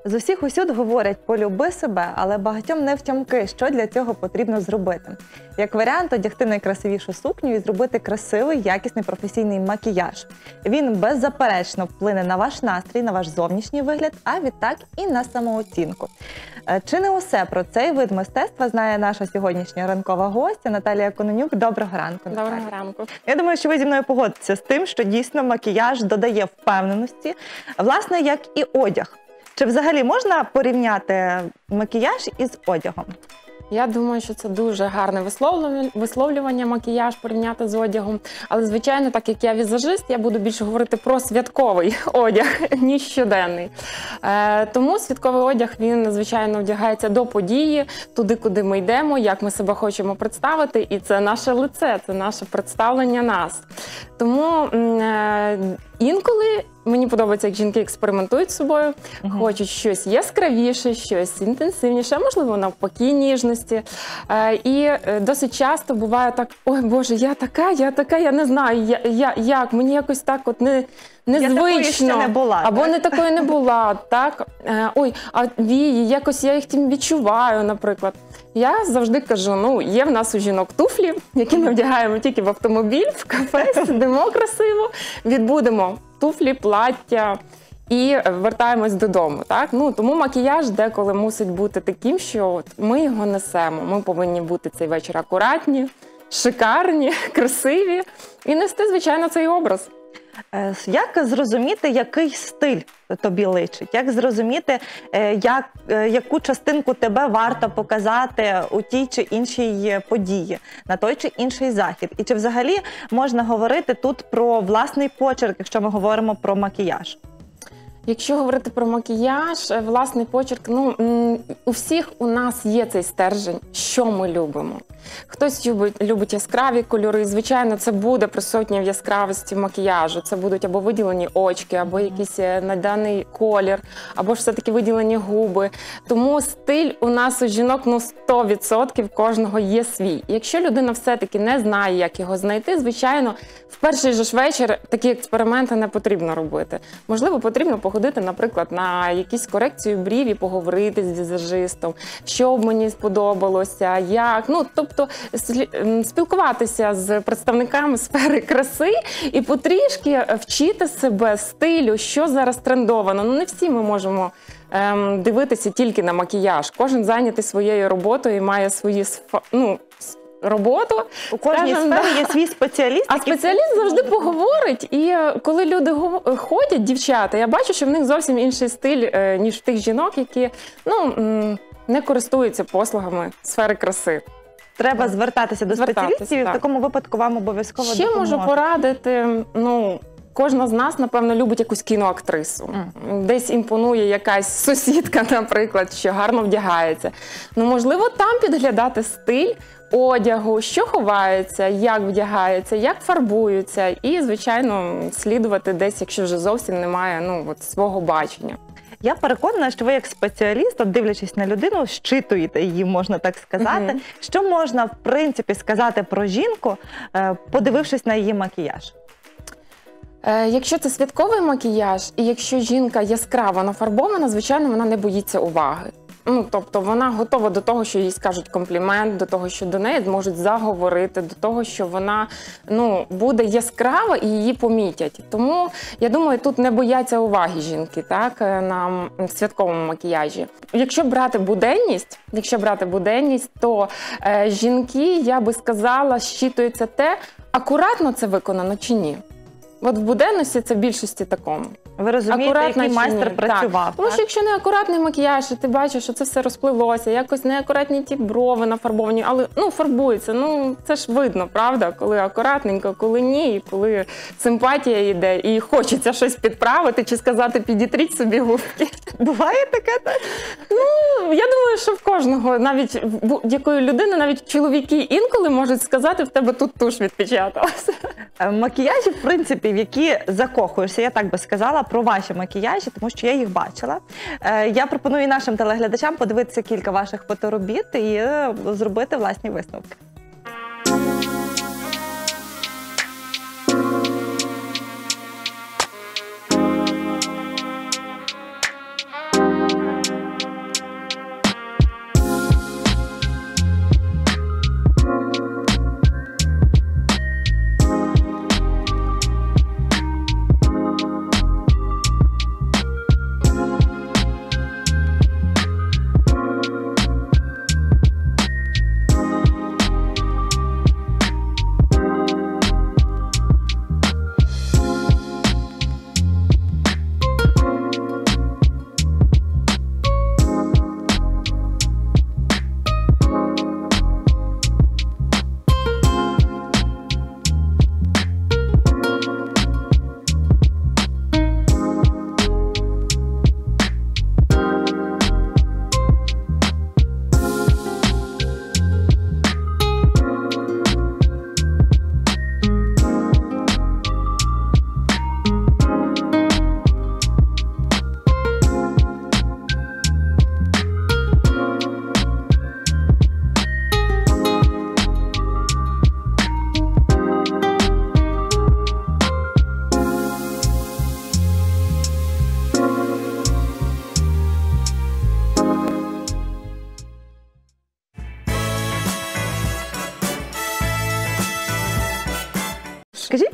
З усіх усюд говорять «полюби себе», але багатьом не втямки, що для цього потрібно зробити. Як варіант, одягти найкрасивішу сукню і зробити красивий, якісний професійний макіяж. Він беззаперечно вплине на ваш настрій, на ваш зовнішній вигляд, а відтак і на самооцінку. Чи не усе про цей вид мистецтва знає наша сьогоднішня ранкова гостя Наталія Кононюк? Доброго ранку, Наталія. Доброго ранку. Я думаю, що ви зі мною погодитеся з тим, що дійсно макіяж додає впевненості, власне, як і одяг. Чи взагалі можна порівняти макіяж із одягом? Я думаю, що це дуже гарне висловлювання, макіяж порівняти з одягом. Але, звичайно, так як я візажист, я буду більше говорити про святковий одяг, ніж щоденний. Тому святковий одяг, він, звичайно, вдягається до події, туди, куди ми йдемо, як ми себе хочемо представити. І це наше лице, це наше представлення нас. Тому інколи мені подобається, як жінки експериментують з собою, хочуть щось яскравіше, щось інтенсивніше, а можливо навпаки ніжності. І досить часто буває так: ой, Боже, я така, я не знаю, як, мені якось так от незвично, не була, або так? не такою не була, так? Ой, а вії, якось я їх тим відчуваю, наприклад. Я завжди кажу, є в нас у жінок туфлі, які ми вдягаємо тільки в автомобіль, в кафе, сидимо красиво, відбудемо туфлі, плаття і вертаємось додому. Так? Тому макіяж деколи мусить бути таким, що ми його несемо. Ми повинні бути цей вечір акуратні, шикарні, красиві і нести, звичайно, цей образ. Як зрозуміти, який стиль тобі личить? Як зрозуміти, яку частинку тебе варто показати у тій чи іншій події, на той чи інший захід? І чи взагалі можна говорити тут про власний почерк, якщо ми говоримо про макіяж? Якщо говорити про макіяж, власний почерк, у всіх у нас є цей стержень, що ми любимо. Хтось любить яскраві кольори, звичайно, це буде присутнє в яскравості макіяжу. Це будуть або виділені очки, або якийсь наданий колір, або ж все-таки виділені губи. Тому стиль у нас у жінок 100% кожного є свій. Якщо людина все-таки не знає, як його знайти, звичайно, в перший же ж вечір такі експерименти не потрібно робити. Можливо, потрібно походити, наприклад, на якісь корекцію брів і поговорити з візажистом, що б мені сподобалося, як. Тобто спілкуватися з представниками сфери краси і потрішки вчити себе стилю, що зараз трендовано. Не всі ми можемо дивитися тільки на макіяж. Кожен зайнятий своєю роботою і має свої роботу. У кожній сфері є свій спеціаліст. А спеціаліст завжди поговорить. І коли люди ходять, дівчата, я бачу, що в них зовсім інший стиль, ніж в тих жінок, які не користуються послугами сфери краси. Треба звертатися до спеціалістів, і в такому випадку вам обов'язково ще допоможуть. Можу порадити, кожна з нас, напевно, любить якусь кіноактрису. Десь імпонує якась сусідка, наприклад, що гарно вдягається. Можливо, там підглядати стиль одягу, що ховається, як вдягається, як фарбуються. І, звичайно, слідувати десь, якщо вже зовсім немає свого бачення. Я переконана, що ви як спеціаліст, дивлячись на людину, щитуєте її, можна так сказати. Що можна, в принципі, сказати про жінку, подивившись на її макіяж? Якщо це святковий макіяж, і якщо жінка яскраво нафарбована, звичайно, вона не боїться уваги. Тобто вона готова до того, що їй скажуть комплімент, до того, що до неї зможуть заговорити, до того, що вона буде яскрава і її помітять. Тому, я думаю, тут не бояться уваги жінки, так, на святковому макіяжі. Якщо брати буденність, то жінки, я би сказала, щитується те, акуратно це виконано чи ні. От в буденності це в більшості такому. Ви розумієте, який майстер працював, так? Тому що якщо не акуратний макіяж, і ти бачиш, що це все розпливлося, якось неакуратні ті брови нафарбовані, але фарбуються, це ж видно, правда? Коли акуратненько, коли ні, і коли симпатія йде, і хочеться щось підправити, чи сказати, підітріть собі губки. Буває таке, так? Я думаю, що в кожного, навіть будь-якої людини, навіть чоловіки інколи можуть сказати, в тебе тут туш відпечаталася. Макіяжі, в принципі, в які закохуєшся, я так би сказала, про ваші макіяжі, тому що я їх бачила. Я пропоную нашим телеглядачам подивитися кілька ваших фоторобіт і зробити власні висновки.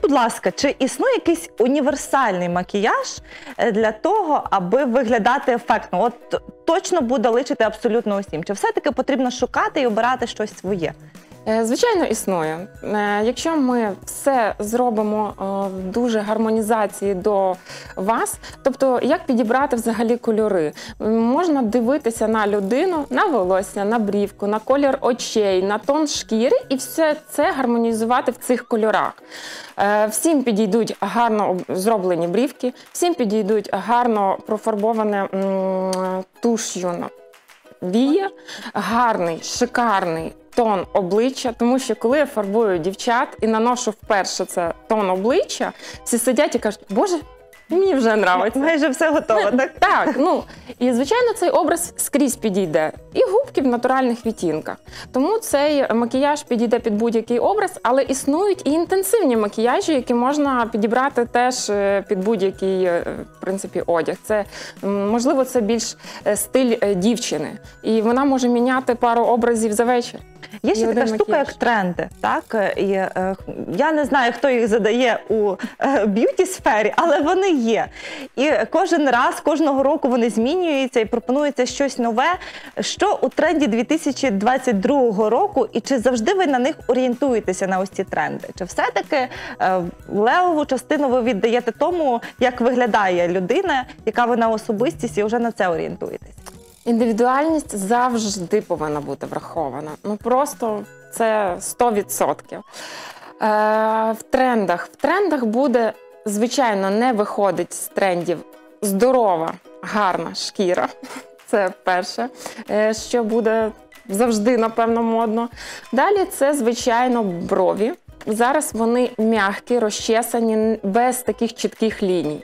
будь ласка, чи існує якийсь універсальний макіяж для того, аби виглядати ефектно? От точно буде личити абсолютно усім? Чи все-таки потрібно шукати і обирати щось своє? Звичайно, існує. Якщо ми все зробимо в дуже гармонізації до вас, тобто як підібрати взагалі кольори. Можна дивитися на людину, на волосся, на брівку, на колір очей, на тон шкіри і все це гармонізувати в цих кольорах. Всім підійдуть гарно зроблені брівки, всім підійдуть гарно профарбоване туш'ю вія, гарний, шикарний тон обличчя, тому що коли я фарбую дівчат і наношу вперше це тон обличчя, всі сидять і кажуть, боже, мені вже подобається. Майже все готово, так? Так, і звичайно цей образ скрізь підійде. І губки в натуральних відтінках. Тому цей макіяж підійде під будь-який образ, але існують і інтенсивні макіяжі, які можна підібрати теж під будь-який, в принципі, одяг. Це, можливо, це більш стиль дівчини. І вона може міняти пару образів за вечір. Є ще така штука, як тренди, так? І, я не знаю, хто їх задає у б'юті-сфері, але вони є. І кожен раз, кожного року вони змінюються і пропонується щось нове. Що у тренді 2022 року і чи завжди ви на них орієнтуєтеся, на ось ці тренди? Чи все-таки левову частину ви віддаєте тому, як виглядає людина, яка вона особистість, і вже на це орієнтуєтесь? Індивідуальність завжди повинна бути врахована. Просто це 100%. В трендах буде, звичайно, не виходить з трендів здорова, гарна шкіра. Це перше, що буде завжди, напевно, модно. Далі це, звичайно, брові. Зараз вони м'які, розчесані, без таких чітких ліній.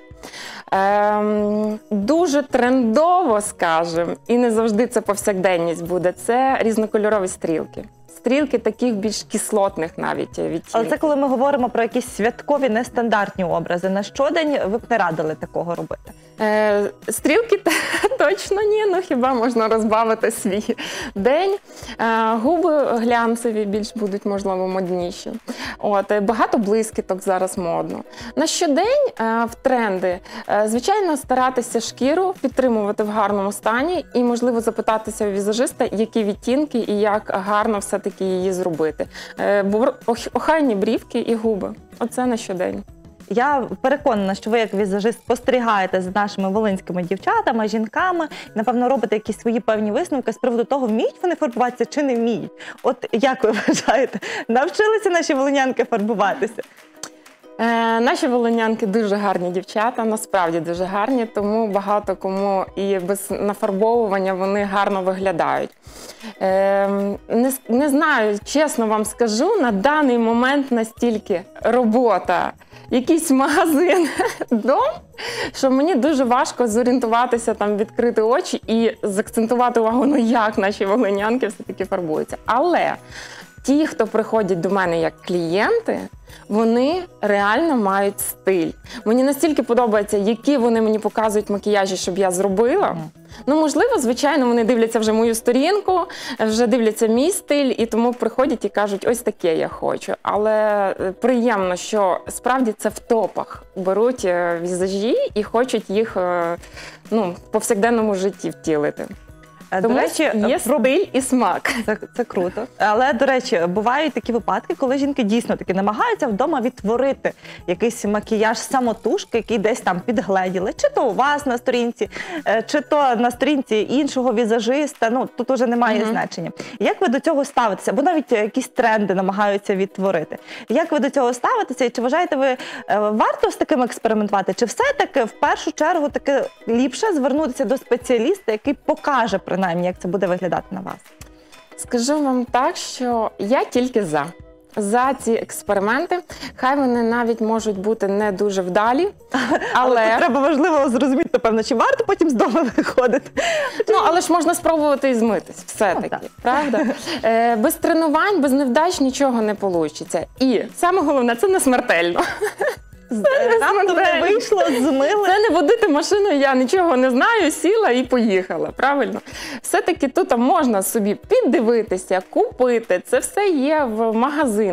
Дуже трендово, скажімо, і не завжди це повсякденність буде, це різнокольорові стрілки. Стрілки таких більш кислотних навіть відтінків. Але це коли ми говоримо про якісь святкові нестандартні образи. На щодень ви б не радили такого робити? Стрілки точно ні, хіба можна розбавити свій день. Губи глянцеві більш будуть, можливо, модніші. Багато блискіток зараз модно. На щодень в тренди, звичайно, старатися шкіру підтримувати в гарному стані і, можливо, запитатися у візажиста, які відтінки і як гарно все-таки її зробити. Охайні брівки і губи. Оце на щодень. Я переконана, що ви як візажист спостерігаєте за нашими волинськими дівчатами, жінками, напевно, робите якісь свої певні висновки з приводу того, вміють вони фарбуватися чи не вміють. От як ви вважаєте, навчилися наші волинянки фарбуватися? Наші волинянки дуже гарні дівчата, насправді дуже гарні, тому багато кому і без нафарбовування вони гарно виглядають. Не знаю, чесно вам скажу, на даний момент настільки робота, якийсь магазин, дом, що мені дуже важко зорієнтуватися, там, відкрити очі і заакцентувати увагу, як наші волинянки все-таки фарбуються. Але ті, хто приходять до мене як клієнти, вони реально мають стиль. Мені настільки подобається, які вони мені показують макіяжі, щоб я зробила. Можливо, звичайно, вони дивляться вже мою сторінку, вже дивляться мій стиль, і тому приходять і кажуть, ось таке я хочу. Але приємно, що справді це в топах беруть візажі і хочуть їх в повсякденному житті втілити. Тому до речі, є стиль і смак. Це круто. Але, до речі, бувають такі випадки, коли жінки дійсно таки намагаються вдома відтворити якийсь макіяж самотужки, який десь там підгледіли. Чи то у вас на сторінці, чи то на сторінці іншого візажиста. Тут уже немає значення. Як ви до цього ставитеся? Або навіть якісь тренди намагаються відтворити. Як ви до цього ставитеся? І чи вважаєте ви, варто з таким експериментувати? Чи все-таки в першу чергу таки ліпше звернутися до спеціаліста, який покаже принаймні, як це буде виглядати на вас? Скажу вам так, що я тільки за ці експерименти. Хай вони навіть можуть бути не дуже вдалі, але треба важливо зрозуміти, напевно, чи варто потім з дому виходити. Але ж можна спробувати і змитись, все-таки, правда? Без тренувань, без невдач нічого не вийде. І саме головне, це не смертельно. Раптом не вийшло, змили. Це не водити машину, я нічого не знаю, сіла і поїхала, правильно? Все-таки тут можна собі піддивитися, купити, це все є в магазинах.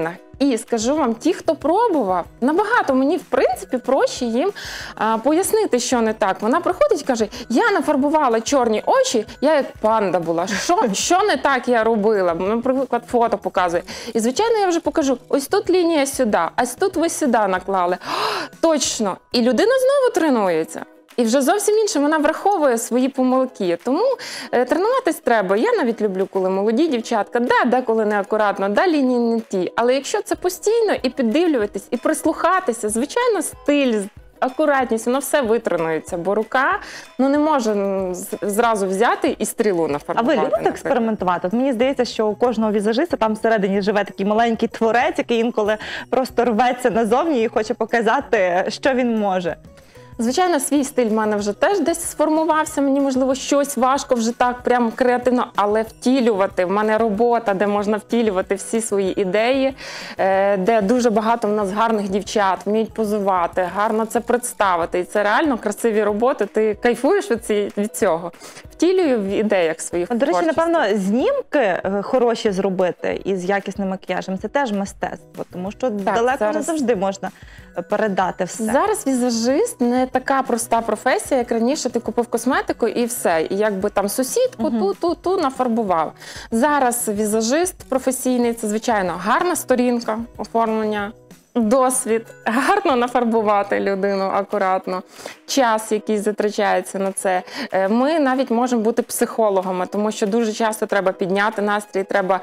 І скажу вам, ті, хто пробував, набагато мені, в принципі, проще їм пояснити, що не так. Вона приходить і каже, я нафарбувала чорні очі, я як панда була. Що не так я робила? Наприклад, фото показує. І, звичайно, я вже покажу, ось тут лінія сюди, ось тут ви сюди наклали. Точно! І людина знову тренується. І вже зовсім інше, вона враховує свої помилки. Тому тренуватись треба. Я навіть люблю, коли молоді дівчатка, деколи неакуратно, лінії не ті. Але якщо це постійно і піддивлюватись, і прислухатися, звичайно, стиль, акуратність, воно все витренується, бо рука не може зразу взяти і стрілу нафарбувати. А ви любите експериментувати? От мені здається, що у кожного візажиста там всередині живе такий маленький творець, який інколи просто рветься назовні і хоче показати, що він може. Звичайно, свій стиль в мене вже теж десь сформувався, мені, можливо, щось важко вже так прям креативно, але втілювати. В мене робота, де можна втілювати всі свої ідеї, де дуже багато в нас гарних дівчат, вміють позувати, гарно це представити. І це реально красиві роботи, ти кайфуєш від цього. Втілюю в ідеях своїх До речі, творчості. напевно, знімки хороші зробити із якісним макіяжем – це теж мистецтво, тому що далеко не завжди можна передати все. Зараз візажист не така проста професія, як раніше ти купив косметику і все. І якби там сусідку ту нафарбував. Зараз візажист професійний – це, звичайно, гарна сторінка оформлення, досвід, гарно нафарбувати людину акуратно, час якийсь затрачається на це. Ми навіть можемо бути психологами, тому що дуже часто треба підняти настрій, треба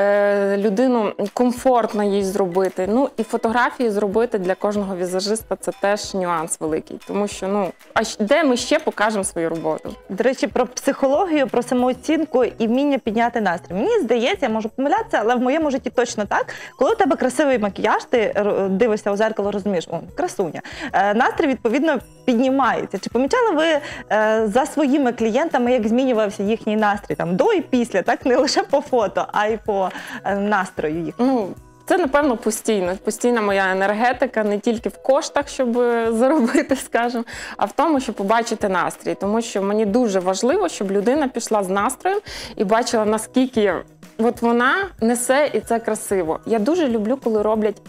людину комфортно їй зробити. Ну і фотографії зробити для кожного візажиста – це теж нюанс великий, тому що, а де ми ще покажемо свою роботу? До речі, про психологію, про самооцінку і вміння підняти настрій. Мені здається, я можу помилятися, але в моєму житті точно так. Коли у тебе красивий макіяж, ти дивишся у зеркало, розумієш, красуня. Настрій, відповідно, піднімається. Чи помічали ви за своїми клієнтами, як змінювався їхній настрій там до і після, так не лише по фото, а й по настрою їх? Це, напевно, постійна моя енергетика, не тільки в коштах, щоб заробити, скажімо, а в тому, щоб побачити настрій. Тому що мені дуже важливо, щоб людина пішла з настроєм і бачила, наскільки вона несе, і це красиво. Я дуже люблю, коли роблять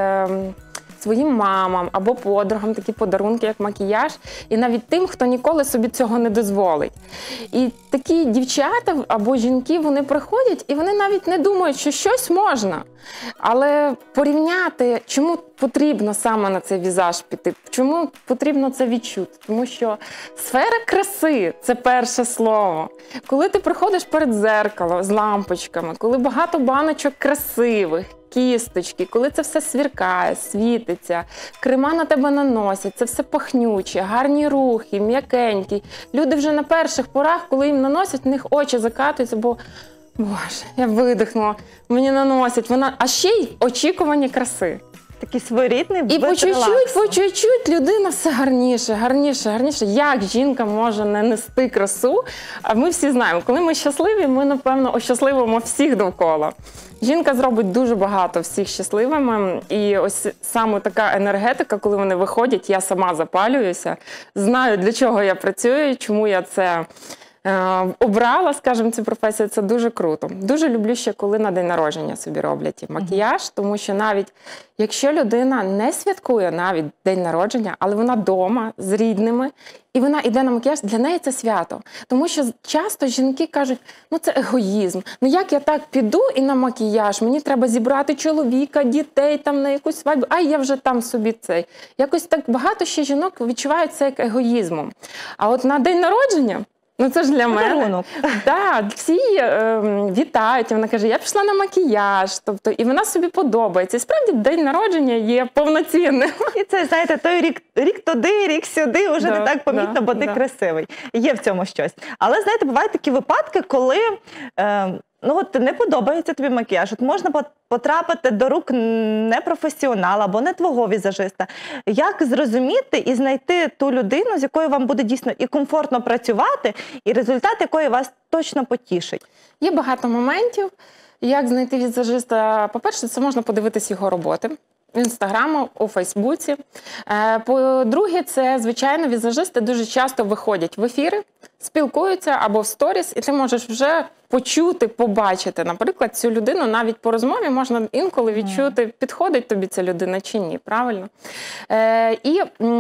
своїм мамам або подругам такі подарунки, як макіяж, і навіть тим, хто ніколи собі цього не дозволить. І такі дівчата або жінки, вони приходять, і вони навіть не думають, що щось можна. Але порівняти, чому потрібно саме на цей візаж піти, чому потрібно це відчути? Тому що сфера краси – це перше слово. Коли ти приходиш перед дзеркалом з лампочками, коли багато баночок красивих, кісточки, коли це все свіркає, світиться, крема на тебе наносять, це все пахнюче, гарні рухи, м'якенькі. Люди вже на перших порах, коли їм наносять, в них очі закатуються, бо Боже, я видихнула, мені наносять, а ще й очікування краси. Такий своєрідний і по чуть-чуть людина все гарніше. Як жінка може не нести красу? А ми всі знаємо, коли ми щасливі, ми, напевно, ощасливимо всіх довкола. Жінка зробить дуже багато всіх щасливими. І ось саме така енергетика, коли вони виходять, я сама запалююся, знаю, для чого я працюю, чому я це обрала, скажімо, цю професію, це дуже круто. Дуже люблю ще, коли на день народження собі роблять макіяж, тому що навіть якщо людина не святкує навіть день народження, але вона вдома з рідними, і вона йде на макіяж, для неї це свято. Тому що часто жінки кажуть, це егоїзм. Як я так піду і на макіяж, мені треба зібрати чоловіка, дітей там на якусь свадьбу, я вже там собі цей. Якось так багато ще жінок відчувають це як егоїзмом. А от на день народження, це ж для мене. Так, всі вітають, вона каже, я пішла на макіяж, і вона собі подобається. І справді день народження є повноцінним. І це, знаєте, той рік туди, рік сюди, вже не так помітно, бо ти красивий. Є в цьому щось. Але, знаєте, бувають такі випадки, коли не подобається тобі макіяж. Можна потрапити до рук непрофесіонала або не твого візажиста. Як зрозуміти і знайти ту людину, з якою вам буде дійсно і комфортно працювати, і результат якої вас точно потішить? Є багато моментів, як знайти візажиста. По-перше, це можна подивитись його роботи. В Інстаграмі, у Фейсбуці. По-друге, це, звичайно, візажисти дуже часто виходять в ефіри, спілкуються або в сторіс, і ти можеш вже почути, побачити. Наприклад, цю людину навіть по розмові можна інколи відчути, підходить тобі ця людина чи ні, правильно? І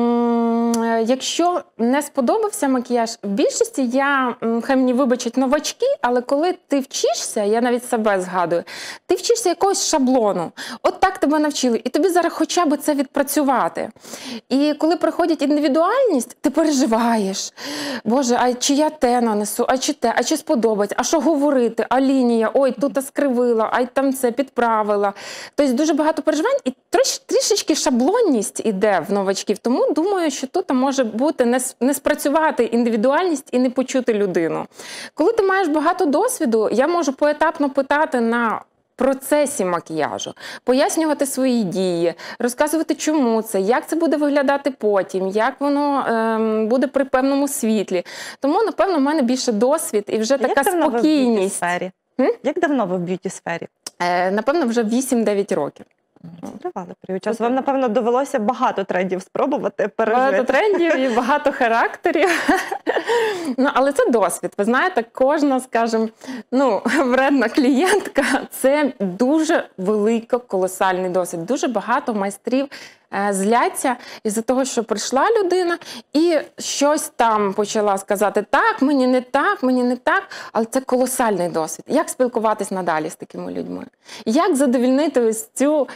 якщо не сподобався макіяж, в більшості хай мені вибачать, новачки, але коли ти вчишся, я навіть себе згадую, ти вчишся якогось шаблону. От так тебе навчили, і тобі зараз хоча б це відпрацювати. І коли приходить індивідуальність, ти переживаєш. Боже, а чи я те нанесу, а чи те, а чи сподобається, а що говорити, а лінія, ой, тут скривила, а там це підправила. Тобто дуже багато переживань і трішечки шаблонність іде в новачків. Тому думаю, що тут може бути не спрацювати індивідуальність і не почути людину. Коли ти маєш багато досвіду, я можу поетапно питати на процесі макіяжу, пояснювати свої дії, розказувати, чому це, як це буде виглядати потім, як воно буде при певному світлі. Тому, напевно, в мене більше досвід і вже така спокійність. Як давно ви в б'юті-сфері? Напевно, вже 8-9 років. Тривалий період часу. Вам, напевно, довелося багато трендів спробувати пережити. Багато трендів і багато характерів. Але це досвід. Ви знаєте, кожна, скажімо, вредна клієнтка – це дуже великий, колосальний досвід. Дуже багато майстрів зляться із-за того, що прийшла людина і щось там почала сказати так, мені не так, але це колосальний досвід. Як спілкуватись надалі з такими людьми? Як задовільнити ось цю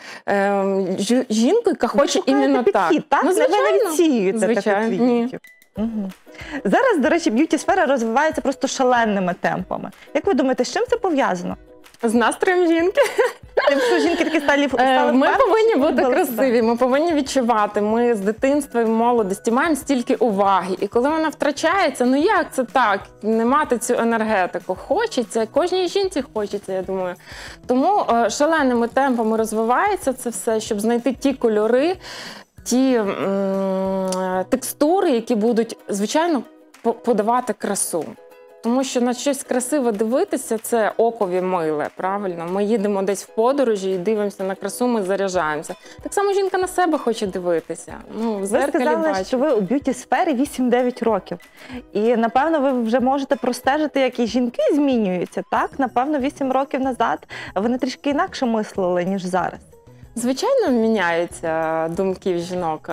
жінку, яка хоче іменно так? Ну, звичайно. Ви не відсіюєте таких клієнтів. Угу. Зараз, до речі, б'юті-сфера розвивається просто шаленими темпами. Як ви думаєте, з чим це пов'язано? З настроєм жінки. Якщо жінки такі стали ми повинні бути красиві, ми повинні відчувати. Ми з дитинства і молодості маємо стільки уваги. І коли вона втрачається, як це так? Не мати цю енергетику. Хочеться, кожній жінці хочеться, я думаю. Тому шаленими темпами розвивається це все, щоб знайти ті кольори, ті текстури, які будуть, звичайно, подавати красу. Тому що на щось красиве дивитися – це окові миле, правильно? Ми їдемо десь в подорожі і дивимося на красу, ми заряджаємося. Так само жінка на себе хоче дивитися. В зеркалі ви сказали, що ви у б'юті-сфері 8-9 років. І, напевно, ви вже можете простежити, як і жінки змінюються, так? Напевно, 8 років назад вони трішки інакше мислили, ніж зараз. Звичайно, міняються думки в жінок.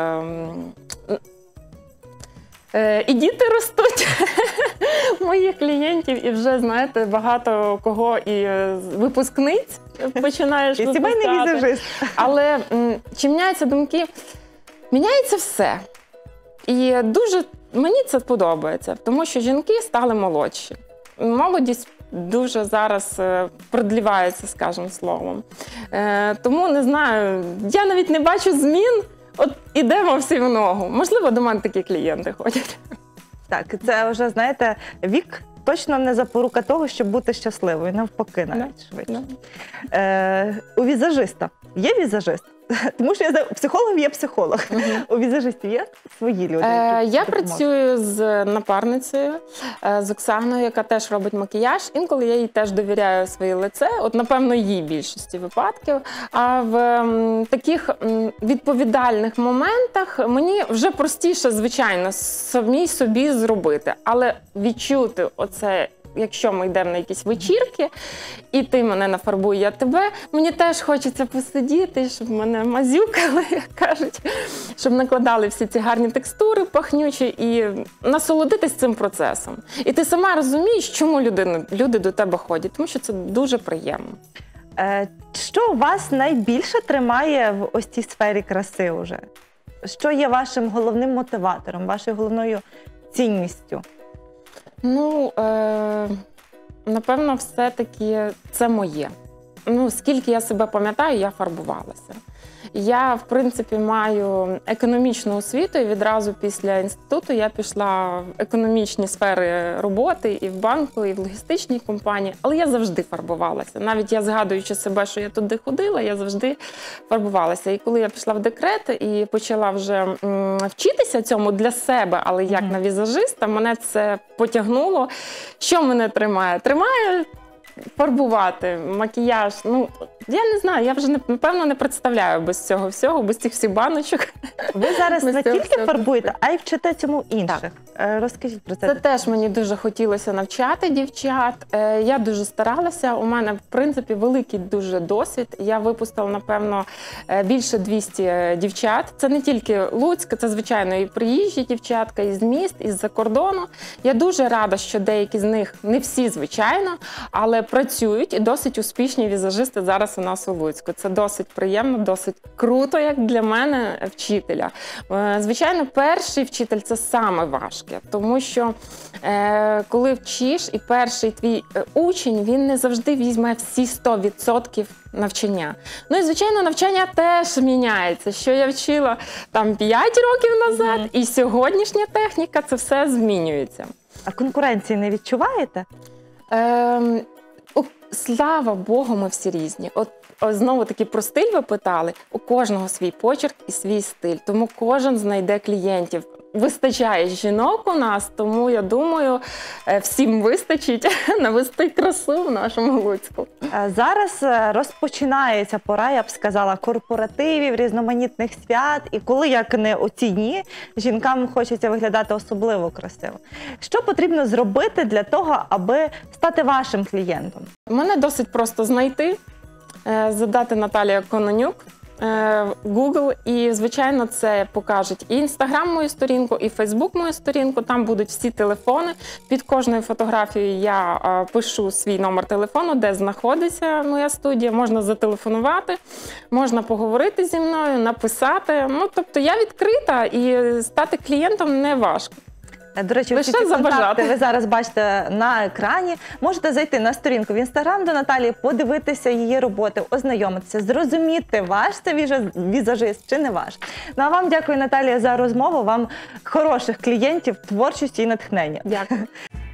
І діти ростуть моїх клієнтів, і вже, знаєте, багато кого і випускниць починаєш випускати. І сімейний візажист. Але чи міняються думки? Міняється все. І дуже мені це подобається, тому що жінки стали молодші. Молодість дуже зараз продлівається, скажімо словом. Тому, не знаю, я навіть не бачу змін. От ідемо всі в ногу. Можливо, до мене такі клієнти ходять. Так, це вже, знаєте, вік точно не запорука того, щоб бути щасливою. Навпаки, навіть швидше. У візажиста є візажист? Тому що я знаю, у психологів є психолог. У візажистів є свої люди? Я працюю з напарницею, з Оксаною, яка теж робить макіяж. Інколи я їй теж довіряю своє лице. От, напевно, їй більшості випадків. А в таких відповідальних моментах мені вже простіше, звичайно, самій собі зробити. Але відчути оце, якщо ми йдемо на якісь вечірки, і ти мене нафарбуй, я тебе, мені теж хочеться посидіти, щоб мене мазюкали, як кажуть, щоб накладали всі ці гарні текстури пахнючі і насолодитись цим процесом. І ти сама розумієш, чому люди до тебе ходять, тому що це дуже приємно. Що вас найбільше тримає в ось цій сфері краси уже? Що є вашим головним мотиватором, вашою головною цінністю? Напевно, все-таки це моє. Скільки я себе пам'ятаю, я фарбувалася. Я, в принципі, маю економічну освіту, і відразу після інституту я пішла в економічні сфери роботи і в банку, і в логістичній компанії, але я завжди фарбувалася. Навіть я, згадуючи себе, що я туди ходила, я завжди фарбувалася. І коли я пішла в декрет і почала вже вчитися цьому для себе, але як на візажиста, мене це потягнуло. Що мене тримає? Тримає фарбувати, макіяж, ну, я не знаю, я вже, напевно, не представляю без цього всього, без цих всіх баночок. Ви зараз Без не цього тільки всього. фарбуєте, а й вчите цьому інших. Розкажіть про це. Це теж мені дуже хотілося навчати дівчат. Я дуже старалася. У мене, в принципі, великий дуже досвід. Я випустила, напевно, більше 200 дівчат. Це не тільки Луцьк, це, звичайно, і приїжджі дівчатка, із міст, із-за кордону. Я дуже рада, що деякі з них, не всі, звичайно, але працюють і досить успішні візажисти зараз у нас у Луцьку. Це досить приємно, досить круто, як для мене, вчителя. Звичайно, перший вчитель – це саме важке, тому що коли вчиш і перший твій учень, він не завжди візьме всі 100% навчання. Ну і, звичайно, навчання теж міняється. Що я вчила там 5 років назад, і сьогоднішня техніка, це все змінюється. А конкуренції не відчуваєте? Слава Богу, ми всі різні. От знову таки про стиль ви питали. У кожного свій почерк і свій стиль, тому кожен знайде клієнтів. Вистачає жінок у нас, тому я думаю, всім вистачить навести красу в нашому Луцьку. Зараз розпочинається пора, я б сказала, корпоративів, різноманітних свят. І коли, як не у ці дні, жінкам хочеться виглядати особливо красиво. Що потрібно зробити для того, аби стати вашим клієнтом? Мене досить просто знайти, задати Наталія Кононюк, Google, і, звичайно, це покажуть і Instagram мою сторінку, і Facebook мою сторінку. Там будуть всі телефони. Під кожною фотографією я пишу свій номер телефону, де знаходиться моя студія. Можна зателефонувати, можна поговорити зі мною, написати. Ну, тобто я відкрита, і стати клієнтом не важко. До речі, всі ці контакти ви зараз бачите на екрані. Можете зайти на сторінку в Instagram до Наталії, подивитися її роботи, ознайомитися, зрозуміти, ваш це візажист чи не ваш. Ну а вам дякую, Наталія, за розмову. Вам хороших клієнтів, творчості і натхнення. Дякую.